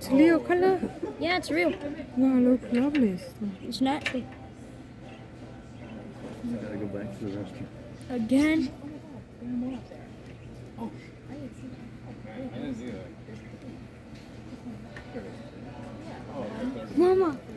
It's Leo color? Yeah, it's real. Wow, look, lovely. It's natural. Gotta go back to the restaurant. Again? Mama.